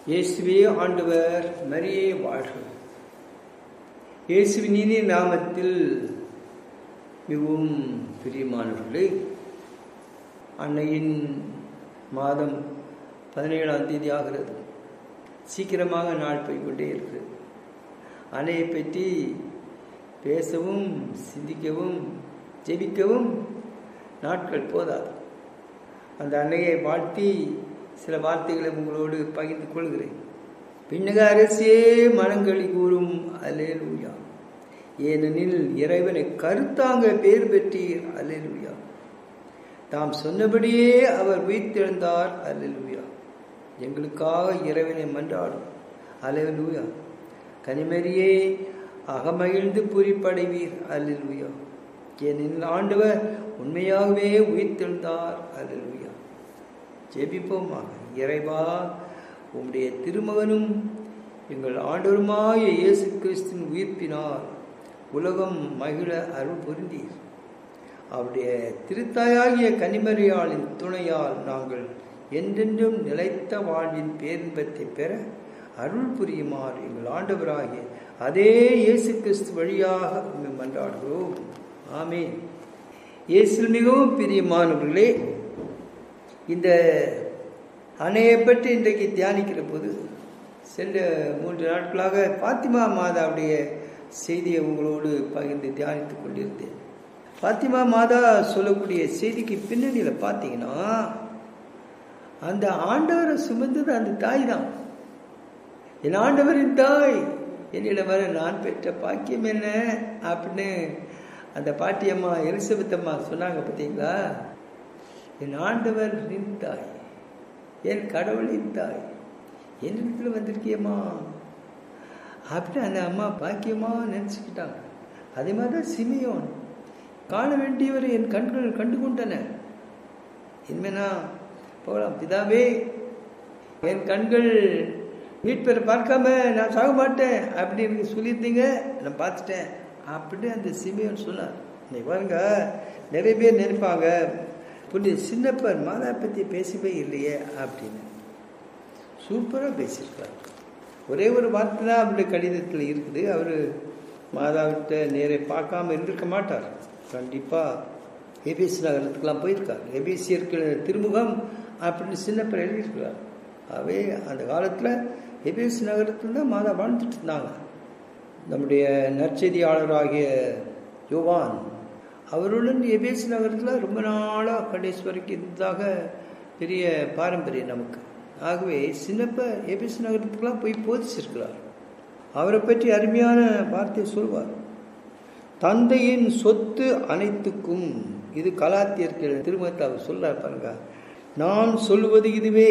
இயேசுவே ஆண்டவர், மரியே வாழ்க. இயேசுவின் இனிய நாமத்தில் மிகவும் பிரியமானவர்களே, அன்னையின் மாதம் 17ஆம் தேதி ஆகிறது. சீக்கிரமாக நாள் போய்கொண்டே இருக்கிறது. அன்னையை பற்றி பேசவும் சிந்திக்கவும் ஜெபிக்கவும் நாட்கள் போதாது. அந்த அன்னையை வாழ்த்தி சில வார்த்தைகளை உங்களோடு பகிர்ந்து கொள்கிறேன். விண்ணக அரசே மனங்களி கூறும் அல்லேலூயா. ஏனெனில் இறைவனை கருத்தாங்க பேர் பெற்றீர் அல்லேலூயா. தாம் சொன்னபடியே அவர் உயிர்த்தெழுந்தார் அல்லேலூயா. எங்களுக்காக இறைவனை மன்றாடும் அல்லேலூயா. கனிமரியே அகமகிழ்ந்து பூரிப்படைவீர் அல்லேலூயா. ஏனெனில் ஆண்டவர் உண்மையாகவே உயிர்த்தெழுந்தார் அல்லேலூயா. ஜெபிப்போமாக. இறைவா, உம்முடைய திருமகனும் எங்கள் ஆண்டவருமாய இயேசு கிறிஸ்துவின் உயிர்ப்பினால் உலகம் மகிழ அருள் புரிந்தீர். அவருடைய திருத்தாயாகிய கன்னிமரியாளின் துணையால் நாங்கள் என்றென்றும் நிலைத்த வாழ்வின் பேரின்பத்தை பெற அருள் புரியுமாறு எங்கள் ஆண்டவராகிய அதே இயேசு கிறிஸ்து வழியாக உம்மை மன்றாடுகிறோம். ஆமென். இயேசு மிகவும் பிரியமானவர்களே, இந்த அன்னையை பற்றி இன்றைக்கு தியானிக்கிற போது சென்ற 3 நாட்களாக பாத்திமா மாதாவுடைய செய்தியை உங்களோடு பகிர்ந்து தியானித்துக் கொண்டிருந்தேன். பாத்திமா மாதா சொல்லக்கூடிய செய்திக்கு பின்னணியில் பார்த்தீங்கன்னா, அந்த ஆண்டவரை சுமந்தது அந்த தாய் தான். என் ஆண்டவரின் தாய் என்னிடம் வர நான் பெற்ற பாக்கியம் என்ன அப்படின்னு அந்த பாட்டியம்மா எலிசபெத் அம்மா சொன்னாங்க. பார்த்தீங்களா? என் ஆண்டவரின் தாய், என் கடவுளின் தாய், என்னிடத்துல வந்திருக்கியம்மா அப்படின்னு அந்த அம்மா பாக்கியமா நினைச்சுக்கிட்டாங்க. அதே மாதிரிதான் சிமியோன், காண வேண்டியவரை என் கண்கள் கண்டு கொண்டன, இனிமேனா போகலாம் பிதாவே, என் கண்கள் மீட்பரை பார்க்காம நான் சாக மாட்டேன் அப்படின்னு சொல்லியிருந்தீங்க, நான் பார்த்துட்டேன் அப்படின்னு அந்த சிமியோன் சொன்னார். இன்னைக்கு பாருங்க, நிறைய பேர் நினைப்பாங்க, புண்ணிய சின்னப்பர் மாதா பற்றி பேசவே இல்லையே அப்படின்னு. சூப்பராக பேசியிருக்கார். ஒரே ஒரு வார்த்தை தான் அவருடைய கடிதத்தில் இருக்குது. அவர் மாதாவிட்ட நேரே பார்க்காம இருந்திருக்க மாட்டார். கண்டிப்பாக எபிஎஸ் நகரத்துக்கெல்லாம் போயிருக்கார். எபிஎஸ்சியருக்கு திருமுகம் அப்படின்னு சின்னப்பர் எழுதியிருக்கிறார். அவே அந்த காலத்தில் எபிஎஸ் நகரத்தில் தான் மாதா வாழ்ந்துட்டு இருந்தாங்க. நம்முடைய நற்செய்தியாளராகிய யோவான் அவருடன் எபேசு நகரத்தில் ரொம்ப நாளாக கடைசி வரைக்கும் இருந்ததாக பெரிய பாரம்பரியம் நமக்கு. ஆகவே சின்னப்ப எபேசு நகரத்துக்கெல்லாம் போய் போதிச்சிருக்கிறார். அவரை பற்றி அருமையான வார்த்தையை சொல்வார். தந்தையின் சொத்து அனைத்துக்கும், இது கலாத்தியருக்கு திருமணத்தை அவர் சொல்றார் பாருங்க. நான் சொல்லுவது இதுவே,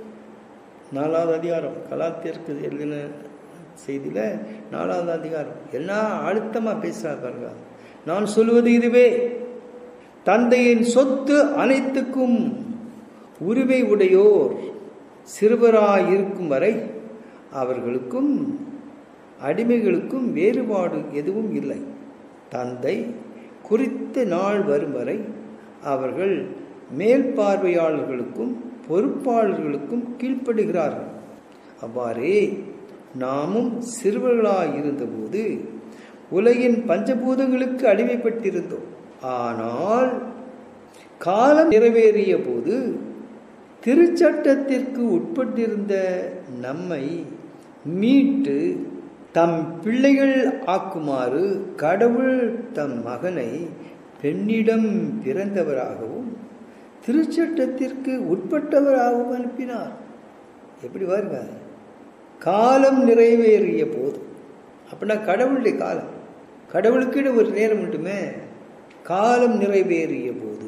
4வது அதிகாரம் கலாத்தியருக்கு எழுதின செய்தியில 4வது அதிகாரம் என்ன அழுத்தமா பேசுறார் பாருங்க. நான் சொல்லுவது இதுவே, தந்தையின் சொத்து அனைத்துக்கும் உரிமை உடையோர் சிறுவராயிருக்கும் வரை அவர்களுக்கும் அடிமைகளுக்கும் வேறுபாடு எதுவும் இல்லை. தந்தை குறித்த நாள் வரும் வரை அவர்கள் மேல் பார்வையாளர்களுக்கும் பொறுப்பாளர்களுக்கும் கீழ்ப்படுகிறார்கள். அவ்வாறே நாமும் சிறுவர்களாயிருந்தபோது உலகின் பஞ்சபூதங்களுக்கு அடிமைப்பட்டிருந்தோம். ஆனால் காலம் நிறைவேறிய போது திருச்சட்டத்திற்கு உட்பட்டிருந்த நம்மை மீட்டு தம் பிள்ளைகள் ஆக்குமாறு கடவுள் தம் மகனை பெண்ணிடம் பிறந்தவராகவும் திருச்சட்டத்திற்கு உட்பட்டவராகவும் அனுப்பினார். எப்படி பாருங்க, காலம் நிறைவேறிய போது அப்படின்னா கடவுளுடைய காலம், கடவுளுக்கு ஒரு நேரம் மட்டுமே. காலம் நிறைவேறிய போது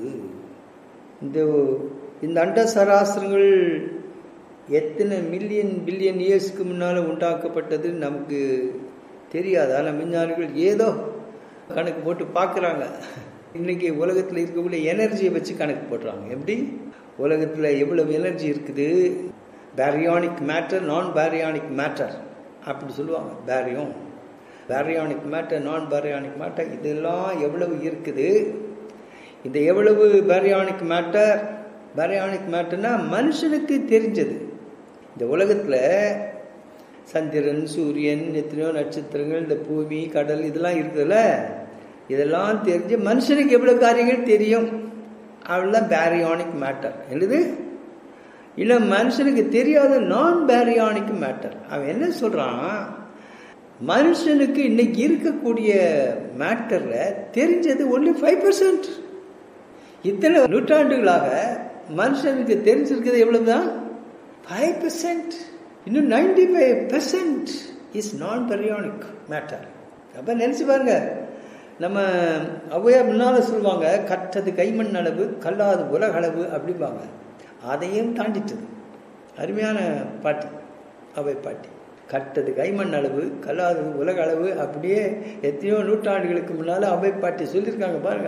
இந்த அண்ட சராசரங்கள் எத்தனை மில்லியன் பில்லியன் இயர்ஸ்க்கு முன்னால் உண்டாக்கப்பட்டது நமக்கு தெரியாது. ஆனால் விஞ்ஞானிகள் ஏதோ கணக்கு போட்டு பார்க்குறாங்க. இன்னைக்கு உலகத்தில் இருக்கக்கூடிய எனர்ஜியை வச்சு கணக்கு போடுறாங்க. எப்படி உலகத்தில் எவ்வளவு எனர்ஜி இருக்குது, baryonic matter, non baryonic matter அப்படி சொல்லுவாங்க. Baryonic matter, non baryonic matter, இதெல்லாம் எவ்வளவு இருக்குது. இந்த எவ்வளவு பேரியானிக் மேட்டர்னா மனுஷனுக்கு தெரிஞ்சது. இந்த உலகத்தில் சந்திரன், சூரியன், எத்தனையோ நட்சத்திரங்கள், இந்த பூமி, கடல் இதெல்லாம் இருக்குதுல்ல, இதெல்லாம் தெரிஞ்சு மனுஷனுக்கு எவ்வளோ காரியங்கள் தெரியும். அவ்வளோதான் பேரியானிக் மேட்டர். எழுது இல்லை, மனுஷனுக்கு தெரியாத நான் பேரியானிக் மேட்டர். அவன் என்ன சொல்கிறான், மனுஷனுக்கு இன்னைக்கு இருக்கக்கூடிய மேட்டரில் தெரிஞ்சது ஒன்லி 5%. இத்தனை நூற்றாண்டுகளாக மனுஷனுக்கு தெரிஞ்சிருக்கிறது எவ்வளவுதான்? 5%. இன்னும் 95% இஸ் நான் பேரியானிக் மேட்டர். அப்போ நினச்சி பாருங்க, நம்ம ஔவையார் முன்னால் சொல்லுவாங்க, கற்றது கைமண் அளவு, கல்லாது உலக அளவு அப்படிம்பாங்க. அதையும் தாண்டிட்டது. அருமையான பாட்டு, அவை பாட்டி. கட்டது கைமண் அளவு, கல்லாது உலக அளவு, அப்படியே எத்தனையோ நூற்றாண்டுகளுக்கு முன்னால் அவை பாட்டி சொல்லியிருக்காங்க பாருங்க.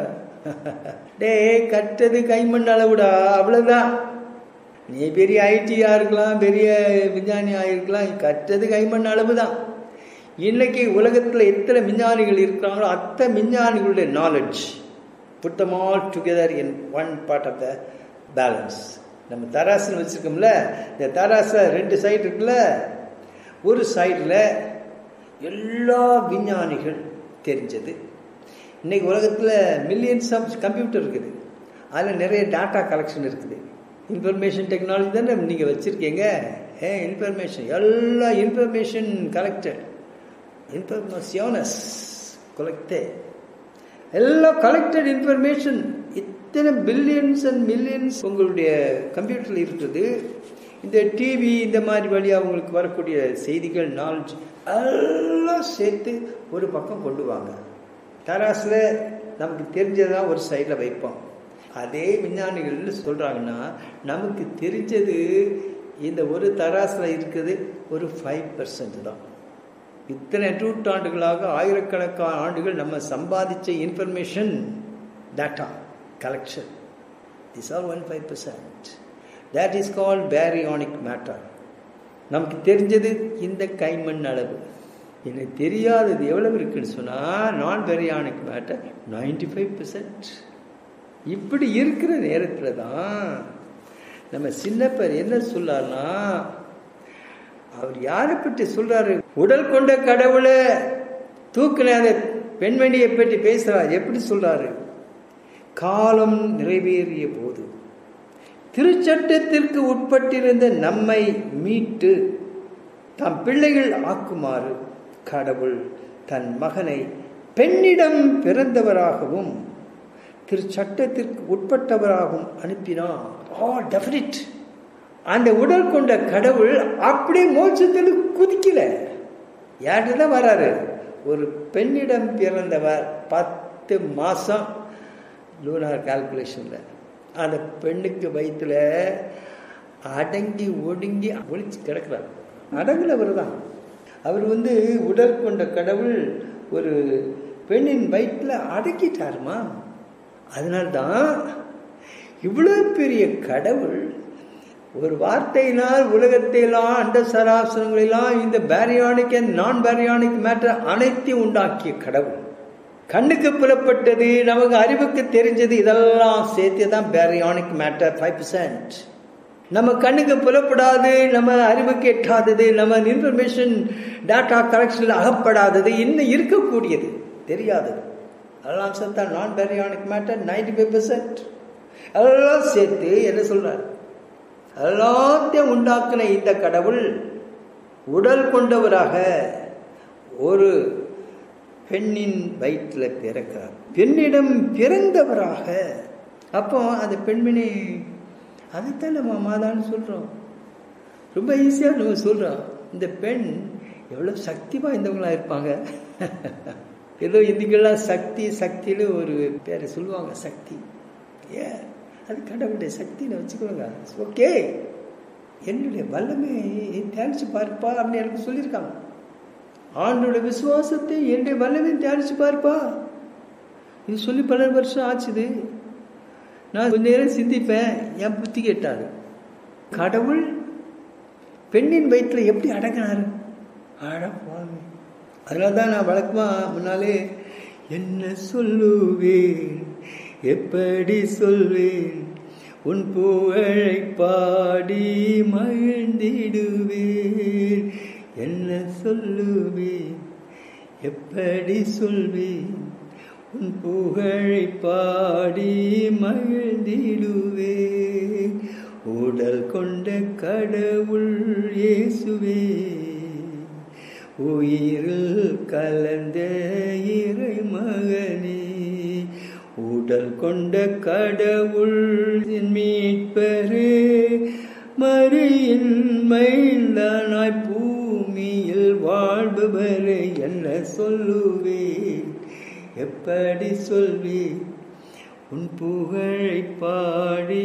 டே, கட்டது கைமண் அளவுடா, அவ்வளோதான். நீ பெரிய ஐடியா இருக்கலாம், பெரிய விஞ்ஞானியாக இருக்கலாம், கட்டது கைமண் அளவு தான். இன்னைக்கு உலகத்தில் எத்தனை விஞ்ஞானிகள் இருக்கிறாங்களோ அத்தனை விஞ்ஞானிகளுடைய knowledge put them all together in one part of the balance. நம்ம தராசுன்னு வச்சுருக்கோம்ல, இந்த தராசில் 2 சைடு இருக்குல்ல, ஒரு சைடில் எல்லா விஞ்ஞானிகள் தெரிஞ்சது. இன்னைக்கு உலகத்தில் மில்லியன்ஸ் ஆஃப் கம்ப்யூட்டர் இருக்குது, அதில் நிறைய டேட்டா கலெக்ஷன் இருக்குது. இன்ஃபர்மேஷன் டெக்னாலஜி தானே நீங்கள் வச்சுருக்கீங்க. இன்ஃபர்மேஷன், எல்லா இன்ஃபர்மேஷன் கலெக்டட், இன்ஃபர்மேஷனஸ் கொலெக்டே, எல்லா கலெக்டட் இன்ஃபர்மேஷன் இத்தனை பில்லியன்ஸ் அண்ட் மில்லியன்ஸ் உங்களுடைய கம்ப்யூட்டரில் இருக்குது. இந்த டிவி இந்த மாதிரி வழியாக அவங்களுக்கு வரக்கூடிய செய்திகள், நாலேஜ் எல்லாம் சேர்த்து ஒரு பக்கம் கொண்டு வாங்க. தராசில் நமக்கு தெரிஞ்சதான் ஒரு சைடில் வைப்போம். அதே விஞ்ஞானிகள் சொல்கிறாங்கன்னா, நமக்கு தெரிஞ்சது இந்த ஒரு தராசில் இருக்குது ஒரு 5% தான். இத்தனை நூற்றாண்டுகளாக ஆயிரக்கணக்கான ஆண்டுகள் நம்ம சம்பாதிச்ச information data collection is all 1-5%. That is called baryonic matter. நமக்கு தெரிஞ்சது இந்த கைமண் அளவு. எனக்கு தெரியாதது எவ்வளவு இருக்குன்னு சொன்னால் நான் பேரியானிக் மேட்டர் 95%. இப்படி இருக்கிற நேரத்தில் தான் நம்ம சின்னப்பர் என்ன சொல்லார்னா, அவர் யாரை பற்றி சொல்றாரு? உடல் கொண்ட கடவுளை தூக்கின அந்த பெண்மணியை பற்றி பேசுறார். எப்படி சொல்றாரு? காலம் நிறைவேறிய போது திருச்சட்டத்திற்கு உட்பட்டிருந்த நம்மை மீட்டு தம் பிள்ளைகள் ஆக்குமாறு கடவுள் தன் மகனை பெண்ணிடம் பிறந்தவராகவும் திருச்சட்டத்திற்கு உட்பட்டவராகவும் அனுப்பினார். டெஃபினிட். அந்த உடல் கொண்ட கடவுள் அப்படியே மோட்சத்தில் குதிக்கல. யார்கிட்ட தான் வராரு? ஒரு பெண்ணிடம் பிறந்தவர். 10 மாதம் லூனார் கால்குலேஷனில் அந்த பெண்ணுக்கு வயிற்றுல அடங்கி ஒடுங்கி ஒழிச்சு கிடக்கிறார். அடங்குலவர் தான் அவர். உடல் கொண்ட கடவுள் ஒரு பெண்ணின் வயிற்றுல அடக்கிட்டாருமா. அதனால்தான் இவ்வளோ பெரிய கடவுள் ஒரு வார்த்தையினால் உலகத்தையெல்லாம் அண்ட சராசரங்களெல்லாம் இந்த baryonic and non baryonic matter அனைத்தையும் உண்டாக்கிய கடவுள். கண்ணுக்கு புலப்பட்டது, நமக்கு அறிவுக்கு தெரிஞ்சது, இதெல்லாம் சேர்த்து தான் பேரியானிக் மேட்டர் 5%. நம்ம கண்ணுக்கு புலப்படாது, நம்ம அறிவுக்கு எட்டாதது, நம்ம இன்ஃபர்மேஷன் டேட்டா கலெக்ஷனில் அகப்படாதது, இன்னும் இருக்கக்கூடியது தெரியாதது, அதெல்லாம் சேர்த்தா நான் பேரியானிக் மேட்டர் 95%. அதெல்லாம் சேர்த்து என்ன சொல்றார்? எல்லாத்தையும் உண்டாக்குன இந்த கடவுள் உடல் கொண்டவராக ஒரு பெண்ணின் வயிற்றில் பிறக்கிறார். பெண்ணிடம் பிறந்தவராக. அப்போ அந்த பெண்மணி, அதைத்தான் நம்ம மாதான்னு சொல்கிறோம். ரொம்ப ஈஸியாக நம்ம சொல்கிறோம். இந்த பெண் எவ்வளோ சக்தி வாய்ந்தவங்களாக இருப்பாங்க. ஏதோ இந்துக்கெல்லாம் சக்தியில் ஒரு பேரை சொல்லுவாங்க, சக்தி. அது கடவுளுடைய சக்தின்னு வச்சுக்கோங்க. ஓகே, என்னுடைய வல்லமை தியானிச்சு பார்ப்பா அப்படின்னு எனக்கு சொல்லியிருக்காங்க. ஆண்டோட விசுவாசத்தை என்னுடைய வல்லமையை தியானிச்சு பார்ப்பா. இது சொல்லி 12 வருஷம் ஆச்சுது. நான் கொஞ்ச நேரம் சிந்திப்பேன், என் புத்தி கேட்டாரு. கடவுள் பெண்ணின் வயிற்றில் எப்படி அடங்கினாரு? அடப்பாங்க. அதனால தான் நான் வழக்கமாக முன்னாலே என்ன சொல்லுவேன், எப்படி சொல்வேன், உன் புகழை பாடி மகிழ்ந்திடுவேன். என்ன சொல்லுவேன், எப்படி சொல்வேன், உன் புகழை பாடி மகிழ்ந்திடுவேன். உடல் கொண்ட கடவுள் இயேசுவே, உயிரில் கலந்த இறை மகனே, உடல் கொண்ட கடவுள் மீட்பரே, மரியின் மைந்தனாய் பூமியில் வாழ்பவரே. என்ன சொல்லுவேன், எப்படி சொல்வேன், உன் புகழை பாடி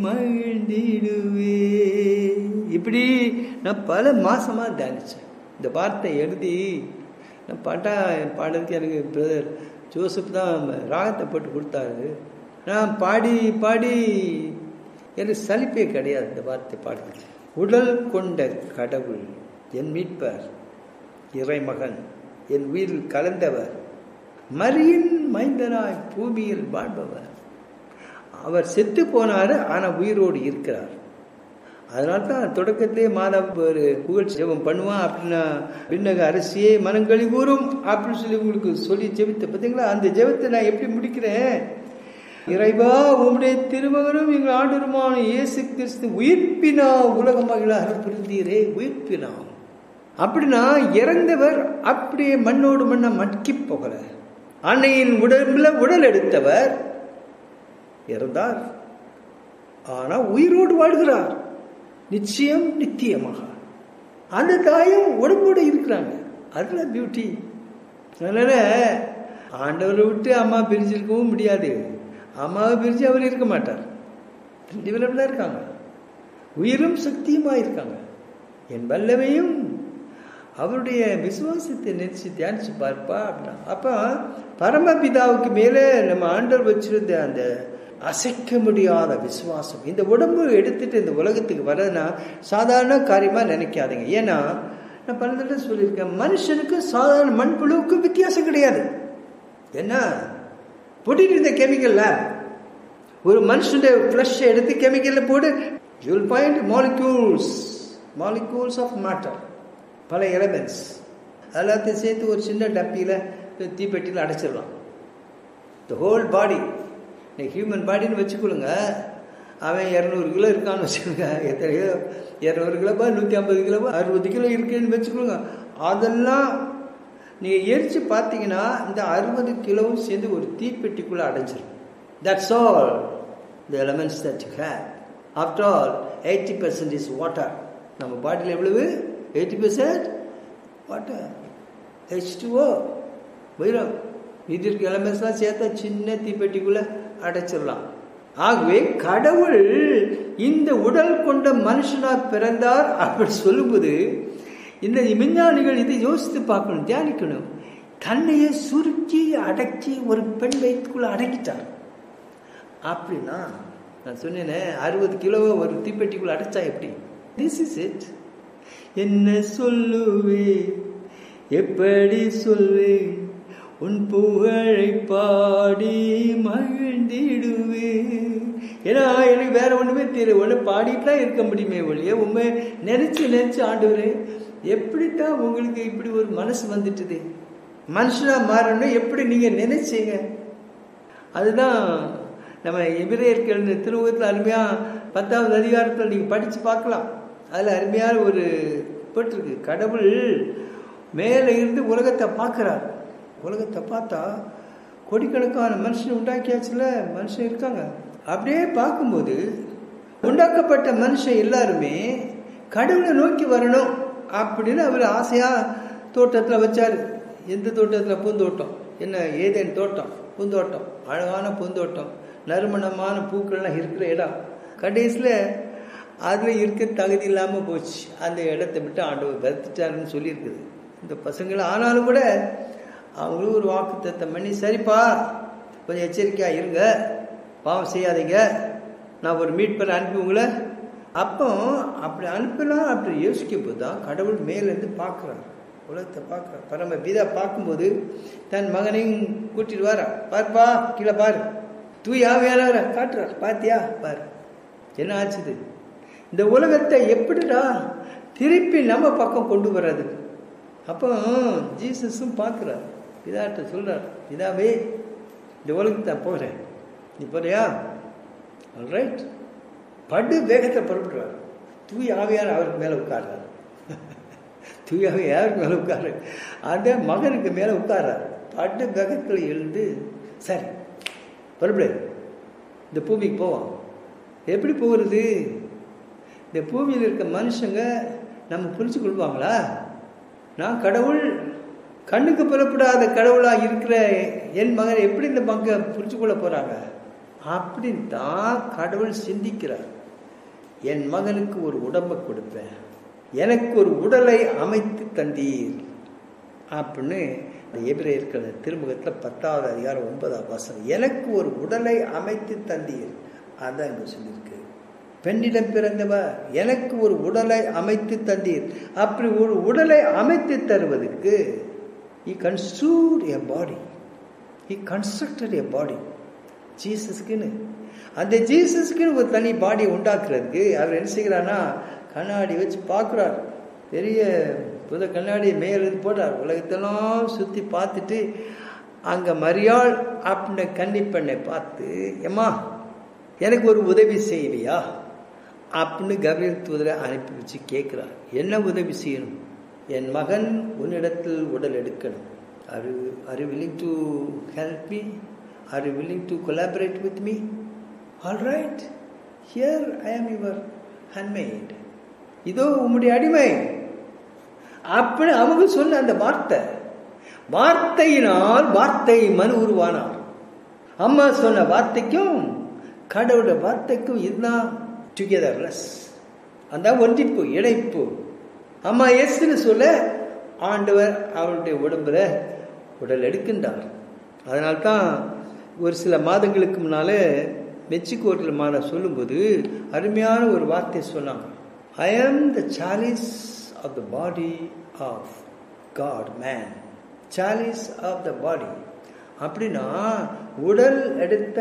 மகிழ்ந்திடுவேன். இப்படி நான் பல மாசமா தியானிச்சேன். இந்த வார்த்தை எழுதி நான் பாடுறதுக்கு எனக்கு பிரதர் ஜோசப் தான் ராகத்தை போட்டு கொடுத்தாரு. நான் பாடி பாடி எனக்கு சலிப்பே கிடையாது இந்த வார்த்தை பாடுறது. உடல் கொண்ட கடவுள் என் மீட்பர், இறைமகன், என் உயிரில் கலந்தவர், மரியின் மைந்தனாய் பூமியில் வாழ்பவர். அவர் செத்து போனாரு, ஆனா உயிரோடு இருக்கிறார். அதனால்தான் தொடக்கத்திலே மாதா ஒரு புகழ் ஜெபம் பண்ணுவான் அப்படின்னா, விண்ணக அரசியே மனங்களி கூறும் அப்படின்னு சொல்லி உங்களுக்கு சொல்லி ஜெபித்த பார்த்தீங்களா? அந்த ஜெபத்தை நான் எப்படி முடிக்கிறேன்? இறைவா, உம்முடைய திருமகனும் எங்கள் ஆண்டவருமான இயேசு கிறிஸ்து உயிர்ப்பினா உலக மகிழாக புரிந்தீரே. உயிர்ப்பினா அப்படின்னா இறந்தவர் அப்படியே மண்ணோடு மண்ணை மட்கி போகல. அன்னையின் உடம்புல உடல் எடுத்தவர் இறந்தார், ஆனா உயிரோடு வாழ்கிறார், நிச்சயம் நித்தியமாக. அந்த தாயும் உடம்போடு இருக்கிறாங்க. அதுல பியூட்டி. அதனால ஆண்டவரை விட்டு அம்மா பிரிஞ்சிருக்கவும் முடியாது, அம்மாவை பிரிஞ்சு அவர் இருக்க மாட்டார். ரெண்டு பேரும் தான் இருக்காங்க, உயிரும் சக்தியுமா இருக்காங்க. என் வல்லமையும் அவருடைய விசுவாசத்தை நினைச்சு தியானிச்சு பார்ப்பா அப்படின்னா, அப்ப பரமபிதாவுக்கு மேலே நம்ம ஆண்டவர் வச்சிருந்த அந்த அசைக்க முடியாத விசுவாசம். இந்த உடம்பு எடுத்துட்டு இந்த உலகத்துக்கு வரதுன்னா சாதாரண காரியமா நினைக்காதீங்க. ஏன்னா நான் பல தடவை சொல்லியிருக்கேன், மனுஷனுக்கு சாதாரண மண்புழுவுக்கும் வித்தியாசம் கிடையாது. என்ன போட்டிட்டு இருந்த கெமிக்கல்ல ஒரு மனுஷனுடைய ஃப்ளஷ் எடுத்து கெமிக்கல்ல போடு, you will find molecules of matter, பல எலமெண்ட்ஸ் எல்லாத்தையும் சேர்த்து ஒரு சின்ன டப்பியில் தீப்பெட்டியில் அடைச்சிடலாம். த ஹோல் பாடி, ஹியூமன் பாடின்னு வச்சுக்கொள்ளுங்க. அவன் 200 கிலோ இருக்கான்னு வச்சுக்கோங்க. எத்தனை கிலோ? 200 கிலோப்பா, 150 கிலோப்பா, 60 கிலோ இருக்குன்னு வச்சுக்கொள்ளுங்க. அதெல்லாம் நீங்கள் எரிச்சு பார்த்தீங்கன்னா இந்த 60 கிலோவும் சேர்ந்து ஒரு தீப்பெட்டிக்குள்ளே அடைஞ்சிடும். That's all the elements that you have. After all 80% is water. நம்ம பாடியில் எவ்வளவு? 80% வாட்டர், H2O, வைரம். இது இருக்க எலமெண்ட்ஸ்லாம் சேர்த்தா சின்ன தீப்பெட்டிக்குள்ளே அடைச்சிடலாம். ஆகவே கடவுள் இந்த உடல் கொண்ட மனுஷனா பிறந்தார் அப்படி சொல்லும்போது இந்த விஞ்ஞானிகள் இதை யோசித்து பார்க்கணும், தியானிக்கணும். தன்னையே சுருக்கி அடக்கி ஒரு பெண் வயிற்றுக்குள்ள அடக்கிட்டார். அப்படின்னா நான் சொன்னேனே 60 கிலோவை ஒரு தீப்பெட்டிக்குள்ள அடைச்சா எப்படி? This is it. என்ன சொல்லுவேன், எப்படி சொல்வேன், உன் புகழை பாடி மகிழ்ந்திடுவேன். ஏன்னா எனக்கு வேற ஒண்ணுமே தெரியல, ஒன்று பாடிட்டுலாம் இருக்க முடியுமே ஒழிய உண்மை நினைச்சு ஆண்டவரே எப்படித்தான் உங்களுக்கு இப்படி ஒரு மனசு வந்துட்டுது, மனுஷனா மாறணும் எப்படி நீங்க நினைச்சீங்க? அதுதான் நம்ம எபிரேயர்கள் திருமுகத்தில் அருமையா 10வது அதிகாரத்தில் நீங்க படிச்சு பார்க்கலாம். அதுல அருமையான ஒரு போட்டிருக்கு, கடவுள் மேலே இருந்து உலகத்தை பார்க்கிறார். உலகத்தை பார்த்தா கோடிக்கணக்கான மனுஷன் உண்டாக்கியாச்சுல, மனுஷன் இருக்காங்க. அப்படியே பார்க்கும்போது உண்டாக்கப்பட்ட மனுஷன் எல்லாருமே கடவுளை நோக்கி வரணும் அப்படின்னு அவர் ஆசையா தோட்டத்தில் வச்சாரு. எந்த தோட்டத்தில்? பூந்தோட்டம். என்ன? ஏதேன் தோட்டம், பூந்தோட்டம், அழகான பூந்தோட்டம், நறுமணமான பூக்கள்லாம் இருக்கிற இடம். கடைசியில் அதில் இருக்க தகுதி இல்லாமல் போச்சு. அந்த இடத்தை விட்டு ஆண்டவர் வருத்திட்டாருன்னு சொல்லியிருக்குது இந்த பசங்களை. ஆனாலும் கூட அவங்களும் ஒரு வாக்கு தத்தம் பண்ணி, சரிப்பா கொஞ்சம் எச்சரிக்கையாக இருங்க, பாவம் செய்யாதீங்க, நான் ஒரு மீட்பரை அனுப்பி உங்களை. அப்போ அப்படி அனுப்பலாம் அப்படி யோசிக்கும் போது தான் கடவுள் மேலேருந்து பார்க்குறார், உலகத்தை பார்க்குறார். பரம பிதா பார்க்கும்போது தன் மகனையும் கூட்டிட்டு வாரா, பார்ப்பா கீழே பாரு, தூய் ஆவியானவரை காட்டுறார், பார்த்தியா பாரு, என்ன ஆச்சுது? இந்த உலகத்தை எப்படிடா திருப்பி நம்ம பக்கம் கொண்டு வர்றது? அப்போ ஜீசஸும் பார்க்குறார், பிதாட்ட சொல்றார், பிதாவே இந்த உலகத்தை நான் போகிறேன், நீ போறியா? ஆல்ரைட். படு வேகத்தை புறப்படுறார். தூய ஆவியார் அவருக்கு மேலே உட்கார்றார். தூய ஆவியார் யாருக்கு மேலே உட்காரு? அந்த மகனுக்கு மேலே உட்கார்றார். படு வேகத்தில் எழுந்து, சரி புறப்படு, இந்த பூமிக்கு போவான். எப்படி போகிறது? இந்த பூமியில் இருக்க மனுஷங்க நம்ம புரிஞ்சு கொள்வாங்களா? நான் கடவுள், கண்ணுக்கு புறப்படாத கடவுளாக இருக்கிற என் மகன் எப்படி இந்த பங்கை புரிஞ்சு கொள்ள போறாங்க? அப்படின்னு தான் கடவுள் சிந்திக்கிறார். என் மகனுக்கு ஒரு உடம்பை கொடுப்பேன், எனக்கு ஒரு உடலை அமைத்து தந்தீர் அப்படின்னு எபிரேயர்கள் திருமுகத்தில் 10வது அதிகாரம் 9வது வசனம், எனக்கு ஒரு உடலை அமைத்து தந்தீர். அதான் இங்க சொல்லியிருக்கு. பெண்ணிடம் பிறந்தவர் எனக்கு ஒரு உடலை அமைத்து தந்தீர். அப்படி ஒரு உடலை அமைத்து தருவதற்கு he construed a body, he constructed a body. ஜீசஸ்க்குன்னு, அந்த ஜீசஸ்க்குன்னு ஒரு தனி பாடியை உண்டாக்குறதுக்கு அவர் என்ன செய்கிறார்னா, கண்ணாடி வச்சு பார்க்குறார். பெரிய புத கண்ணாடி மேலிருந்து போட்டார். உலகத்தெல்லாம் சுற்றி பார்த்துட்டு அங்கே மரியாள் அப்படின்னு கன்னிப்பெண்ணை பார்த்து, ஏம்மா எனக்கு ஒரு உதவி செய்வியா அப்படின்னு கபிரியேல் தூதரை அனுப்பி வச்சு கேட்குறார். என்ன உதவி செய்யணும்? என் மகன் உன்னிடத்தில் உடல் எடுக்கணும். Are you willing to help me? Are you willing to collaborate with me? All right, here I am your handmaid. இதோ உம்முடைய அடிமை அப்படி அவங்க சொன்ன அந்த வார்த்தையினால் வார்த்தை மனு உருவானார். அம்மா சொன்ன வார்த்தைக்கும் கடவுளோட வார்த்தைக்கும் இதுதான் டுகெதர்னஸ், அந்த ஒன்றிப்பு, இணைப்பு. அம்மா எஸ்ன்னு சொல்ல ஆண்டவர் அவருடைய உடம்புல உடல் எடுக்கின்றார். அதனால்தான் ஒரு சில மாதங்களுக்கு முன்னாலே மெக்சிகோட்டில் மாட சொல்லும்போது அருமையான ஒரு வார்த்தை சொன்னாங்க. I am the chalice of the body of God, man. Chalice of the body. அப்படின்னா உடல் எடுத்த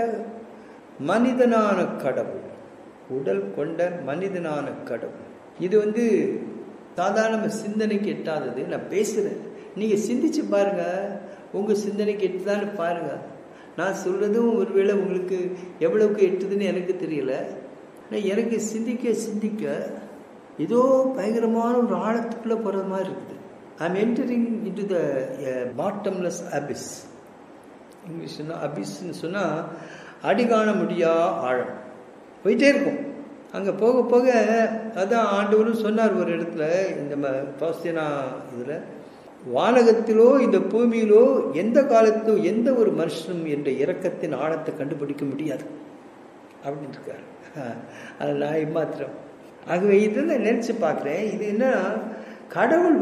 மனிதனான கடவுள், உடல் கொண்ட மனிதனான கடவுள். இது சாதாரண சிந்தனைக்கு எட்டாதது. நான் பேசுகிறேன், நீங்கள் சிந்திச்சு பாருங்க, உங்கள் சிந்தனைக்கு எட்டுதான்னு பாருங்க. நான் சொல்றதும் ஒருவேளை உங்களுக்கு எவ்வளவுக்கு எட்டுதுன்னு எனக்கு தெரியல. எனக்கு சிந்திக்க ஏதோ பயங்கரமான ஒரு ஆழத்துக்குள்ளே போகிற மாதிரி இருக்குது. I am entering into the bottomless abyss. இங்கிலீஷ்னா அபிஸ்ன்னு சொன்னால் அடிகாண முடியா ஆழம். போயிட்டே இருக்கும். அங்கே போக போக அதான் ஆண்டவரும் சொன்னார் ஒரு இடத்துல, இந்த பாஸ்தினா இதில், வானகத்திலோ இந்த பூமியிலோ எந்த காலத்தோ எந்த ஒரு மனுஷனும் என்ற இரக்கத்தின் ஆழத்தை கண்டுபிடிக்க முடியாது அப்படின்னு இருக்கார். அது நான் மாத்திரம். ஆகவே இதெல்லாம் நினைச்சு பார்க்குறேன். இது என்ன, கடவுள்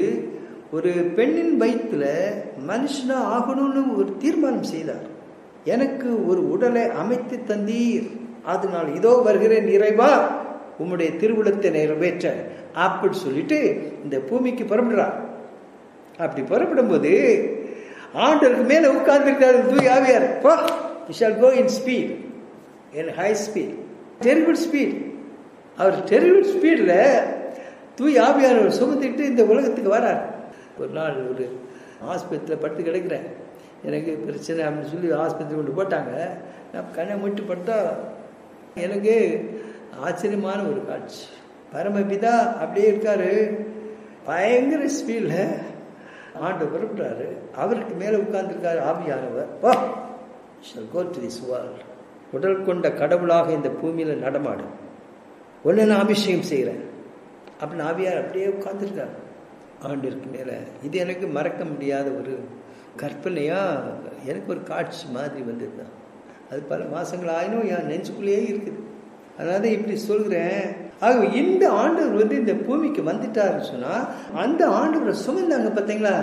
ஒரு பெண்ணின் வயிற்றுல மனுஷனா ஆகணும்னு ஒரு தீர்மானம் செய்தார். எனக்கு ஒரு உடலை அமைத்து தந்தீர், அதனால் இதோ வருகிறேன் நிறைவா உம்முடைய திருவுளத்தை நிறைவேற்ற அப்படி சொல்லிட்டு இந்த பூமிக்கு புறப்படுறார். அப்படி புறப்படும் போது ஆண்டவருக்கு மேல உட்கார்ந்துருக்காரு தூய் ஆவியார். We shall go in speed, in high speed, terrible speed. அவர் டெரிபிள் ஸ்பீடில் தூய் ஆவியார் சுமத்திட்டு இந்த உலகத்துக்கு வரார். ஒரு நாள் ஒரு ஆஸ்பத்திரியில் படுத்து கிடக்கிறேன், எனக்கு பிரச்சனை அப்படின்னு சொல்லி ஆஸ்பத்திரி கொண்டு போட்டாங்க. நான் கண்ணை மூட்டு படுத்தா எனக்கு ஆச்சரியமான ஒரு காட்சி. பரமபிதா அப்படியே இருக்காரு, பயங்கர ஸ்பீடில் ஆண்டு புறப்படுறாரு. அவருக்கு மேலே உட்கார்ந்துருக்காரு ஆவியானவர். shall go to this world. உடல் கொண்ட கடவுளாக இந்த பூமியில் நடமாடும், ஒன்று நான் அபிஷேகம் செய்கிறேன் அப்படின்னு ஆவியார் அப்படியே உட்கார்ந்துருக்காரு ஆண்டிற்கு மேலே. இது எனக்கு மறக்க முடியாத ஒரு கற்பனையாக எனக்கு ஒரு காட்சி மாதிரி வந்திருந்தான். அது பல மாதங்கள் ஆயினும் என் நெஞ்சுக்குள்ளேயே இருக்குது. அதனால இப்படி சொல்கிறேன். ஆக இந்த ஆண்டவர் இந்த பூமிக்கு வந்துட்டாருன்னு சொன்னால், அந்த ஆண்டவரை சுமந்தாங்க பார்த்தீங்களா,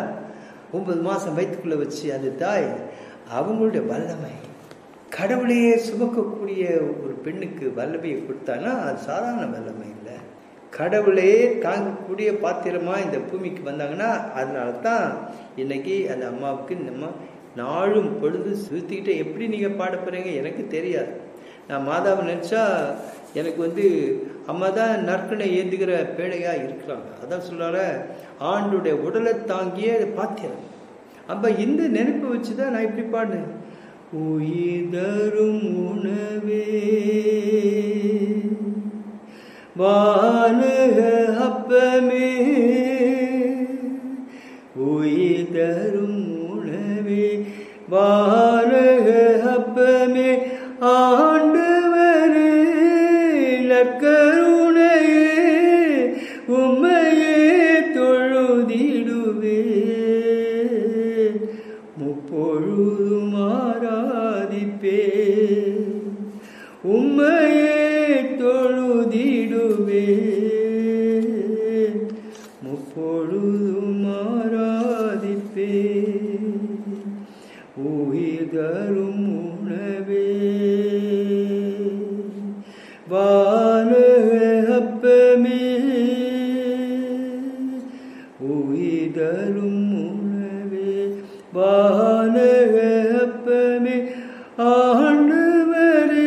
9 மாதம் வயிற்றுக்குள்ளே வச்சு அந்த தாய், அவங்களுடைய வல்லமை, கடவுளையே சுமக்கக்கூடிய ஒரு பெண்ணுக்கு வல்லமையை கொடுத்தான்னா அது சாதாரண வல்லமை இல்லை. கடவுளையே தாங்கக்கூடிய பாத்திரமா இந்த பூமிக்கு வந்தாங்கன்னா, அதனால தான் இன்னைக்கு அந்த அம்மாவுக்கு நம்ம நாளும் பொழுது சுற்றிக்கிட்டே எப்படி நீங்கள் பாட போகிறீங்க எனக்கு தெரியாது. நான் மாதாவை நினச்சா எனக்கு அம்மா தான் நற்கனை ஏந்துகிற பேழையாக இருக்கிறாங்க. அதான் சொல்கிறார ஆண்டுடைய உடலை தாங்கியே அதை பாத்திரம். அப்போ இந்த நினைப்பை வச்சு தான் நான் இப்படி பாடினேன். உயிர் தரும் உணவே வானக அப்பமே, உயிர் தரும் உணவே வானக அப்பமே, ஆண்டவரே நற்கருணையே உம்மையே தொழுதிடுவே, முப்பொழுதும் ஆராதிப்பே, உம்மையே தொழுதிடுவே, முப்பொழுதும் ஆராதிப்பே, உயிர் தரும் உணவே வானக அப்பமே, உயிர் தரும் உணவே வானக அப்பமே, ஆண்டவரே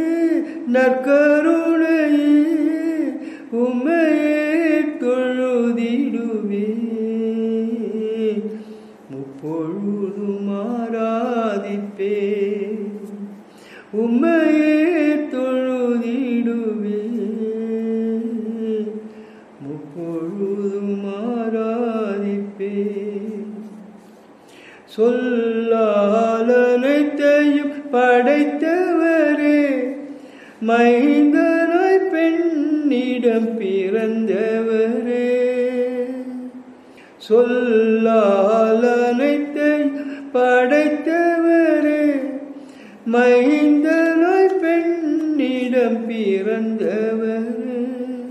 நற்கருணையே உம்மையே தொழுதிடுவே, முப்பொழுதும் ஆராதிப்பே, உம்மையே தொழுதிடுவே, முப்பொழுதும் ஆராதிப்பே. சொல்லால் அனைத்தையும் படைத்தவரே, மைந்தனாய் பெண்ணிடம் பிறந்தவரே, சொல்லால் அனைத்தையும் படைத்தவரே, மைந்தனாய் பெண்ணிடம் பிறந்தவரே,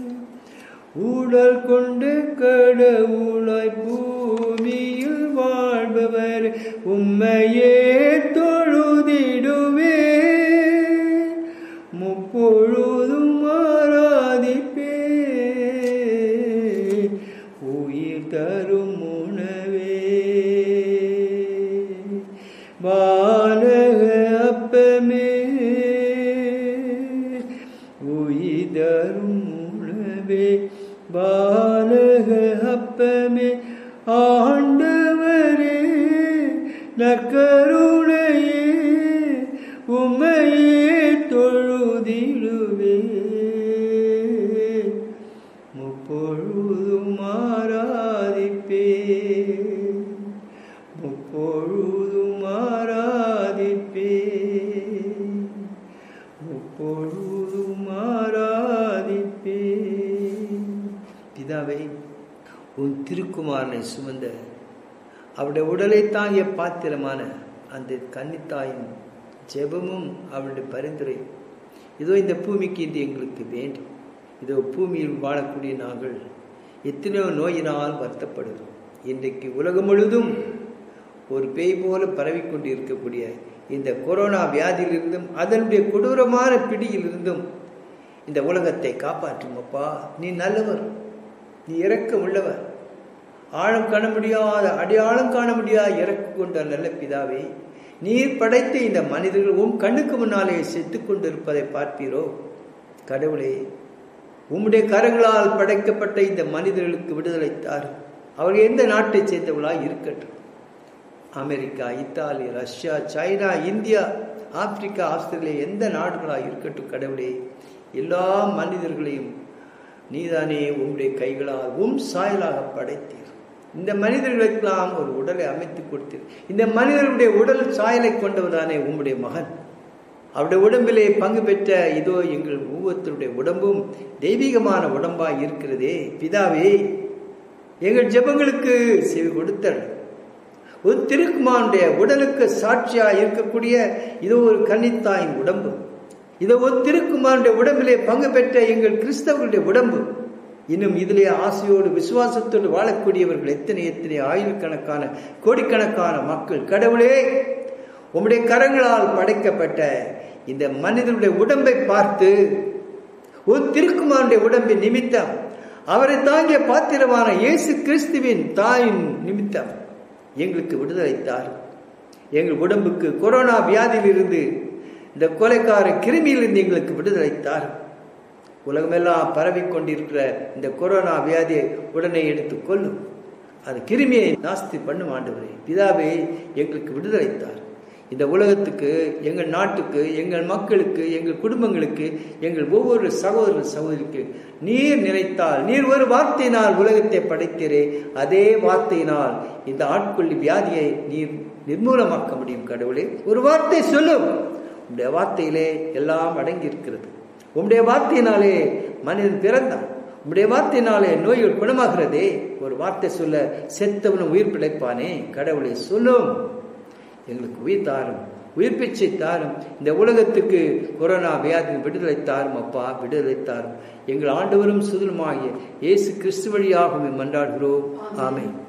உடல் கொண்டு கடவுளாய் பூமியில் வாழ்பவர், உம்மையே தொழுதிடுவே, முப்பொழுதும் ஆராதிப்பே, உயிர் தரும் உணவே வானக அப்பமே, உயிர் தரும் உணவே வானக அப்பமே, ஆண்டவரே நற்கருணையே உம்மையே தொழுதிடுவே, முப்பொழுதும் ஆராதிப்பே, முப்பொழுதும் ஆராதிப்பே, முப்பொழுதும் ஆராதிப்பே. பிதாவே, உன் திருக்குமாரனை சுமந்த அவருடைய உடலை தாங்கிய பாத்திரமான அந்த கன்னித்தாயின் ஜெபமும் அவருடைய பரிந்துரை இதோ இந்த பூமிக்கு இன்று எங்களுக்கு வேண்டும். இதோ பூமியில் வாழக்கூடிய நாங்கள் எத்தனையோ நோயினால் வருத்தப்படுகிறோம். இன்றைக்கு உலகம் முழுதும் ஒரு பேய் போல பரவிக்கொண்டு இருக்கக்கூடிய இந்த கொரோனா வியாதியிலிருந்தும் அதனுடைய கொடூரமான பிடியிலிருந்தும் இந்த உலகத்தை காப்பாற்றும் அப்பா. நீ நல்லவர், நீ இரக்கம் உள்ளவர், ஆழம் காண முடியாத அடையாளம் காண முடியாத இறக்கு கொண்ட நல்ல பிதாவே, நீர் படைத்த இந்த மனிதர்கள் உன் கண்ணுக்கு முன்னாலே செத்து கொண்டிருப்பதை பார்ப்பீரோ கடவுளே. உம்முடைய கரங்களால் படைக்கப்பட்ட இந்த மனிதர்களுக்கு விடுதலை தார். அவர்கள் எந்த நாட்டை சேர்ந்தவர்களாக இருக்கட்டும், America, Italy, Russia, China, India, Africa, Australia, எந்த நாடுகளாக இருக்கட்டும் கடவுளே, எல்லா மனிதர்களையும் நீதானே உம்முடைய கைகளால் சாயலாக படைத்தீர். இந்த மனிதர்களுக்கெல்லாம் ஒரு உடலை அமைத்து கொடுத்தீர். இந்த மனிதர்களுடைய உடல் சாயலை கொண்டவர்தானே உம்முடைய மகன். அவருடைய உடம்பிலே பங்கு பெற்ற இதோ எங்கள் ஒவ்வொருத்தருடைய உடம்பும் தெய்வீகமான உடம்பாய் இருக்கிறதே பிதாவே. எங்கள் ஜெபங்களுக்கு செவி கொடுத்தல். ஒரு திருக்குமாரனுடைய உடலுக்கு சாட்சியாக இருக்கக்கூடிய இதோ ஒரு கன்னித்தாயின் உடம்பு, இதோ ஒரு திருக்குமாரனுடைய உடம்பிலே பங்கு பெற்ற எங்கள் கிறிஸ்தவர்களுடைய உடம்பு, இன்னும் இதிலே ஆசையோடு விசுவாசத்தோடு வாழக்கூடியவர்கள் எத்தனை எத்தனை ஆயிரக்கணக்கான கோடிக்கணக்கான மக்கள் கடவுளே, உம்முடைய கரங்களால் படைக்கப்பட்ட இந்த மனிதனுடைய உடம்பை பார்த்து ஒரு திருக்குமாரனுடைய உடம்பின் நிமித்தம், அவரை தாங்கிய பாத்திரமான இயேசு கிறிஸ்துவின் தாயின் நிமித்தம் எங்களுக்கு விடுதலை தார். எங்கள் உடம்புக்கு கொரோனா வியாதியிலிருந்து, இந்த கொலைக்கார கிருமியிலிருந்து எங்களுக்கு விடுதலை தார். உலகமெல்லாம் பரவி கொண்டிருக்கிற இந்த கொரோனா வியாதியை உடனே எடுத்து கொள்ளும். அது கிருமியை நாஸ்தி பண்ணும். ஆண்டவரே, பிதாவே, எங்களுக்கு விடுதலை தார். இந்த உலகத்துக்கு, எங்கள் நாட்டுக்கு, எங்கள் மக்களுக்கு, எங்கள் குடும்பங்களுக்கு, எங்கள் ஒவ்வொரு சகோதர சகோதரிக்கு நீர் நினைத்தால், நீர் ஒரு வார்த்தையினால் உலகத்தை படைத்தீரே, அதே வார்த்தையினால் இந்த ஆட்கொள்ளி வியாதியை நீர் நிர்மூலமாக்க முடியும். கடவுளே, ஒரு வார்த்தை சொல்லும். உம்முடைய வார்த்தையிலே எல்லாம் அடங்கி இருக்கிறது. உம்முடைய வார்த்தையினாலே மனிதன் பிறந்தான். உம்முடைய வார்த்தையினாலே நோய்கள் குணமாகிறதே. ஒரு வார்த்தை சொல்ல செத்தவனும் உயிர் பிழைப்பானே. கடவுளை சொல்லும். எங்களுக்கு உயிர் தாரும், உயிர் பிச்சை தாரும். இந்த உலகத்துக்கு கொரோனா வியாதியின் விடுதலை தாரும். அப்பா, விடுதலை தாரும். எங்கள் ஆண்டவரும் சுதலுமாகிய இயேசு கிறிஸ்து வழியாக மன்றாடுகிறோம். ஆமென்.